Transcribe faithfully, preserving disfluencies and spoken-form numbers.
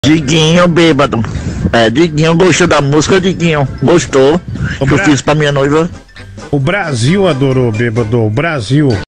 Diguinho, Bêbado. É, Diguinho gostou da música, Diguinho gostou. O que eu Bra... fiz pra minha noiva. O Brasil adorou, Bêbado. O Brasil.